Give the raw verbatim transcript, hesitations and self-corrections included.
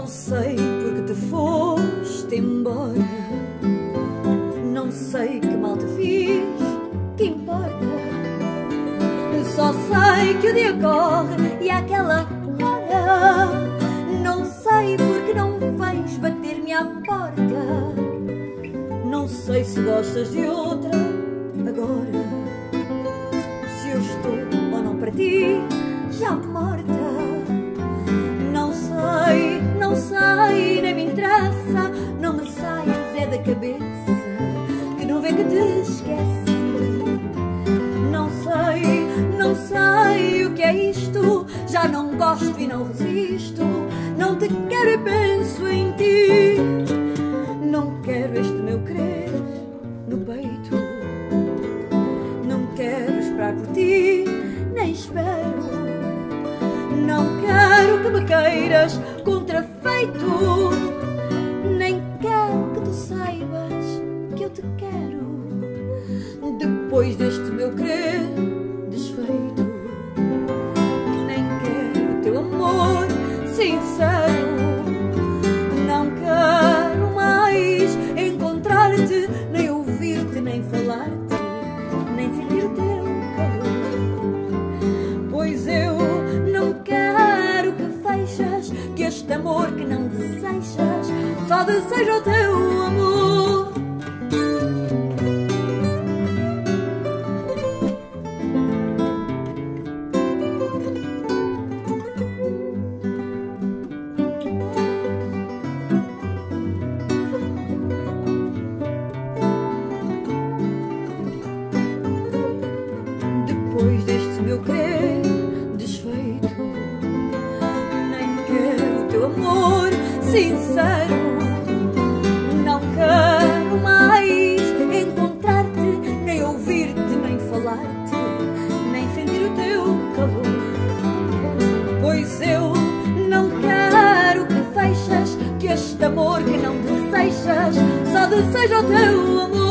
Não sei porque te foste embora, não sei que mal te fiz, que importa. Só sei que o dia corre e àquela hora não sei porque não vens bater-me à porta. Não sei se gostas de outra agora, se eu estou ou não para ti já morta. Não sei, não sei, nem me interessa, não me saias é da cabeça, que não vê que te esquece. Não sei, não sei o que é isto, já não gosto e não resisto, não te quero e penso em ti. Não quero este meu querer no peito, não quero esperar por ti, nem espero. Não quero que me queiras contrafeito, nem quero que tu saibas que eu te quero. Depois deste meu querer desfeito, nem quero teu amor sincero. Não quero mais encontrar-te, nem ouvir-te, nem falar-te, nem sentir o teu calor. Pois eu não quero que fechas, que este amor que não desejas só deseja o teu amor. Depois deste meu querer desfeito, nem quero o teu amor sincero. Não quero mais encontrar-te, nem ouvir-te, nem falar-te, nem sentir o teu calor. Pois eu não quero que fechas, que este amor que não desejas só deseja o teu amor.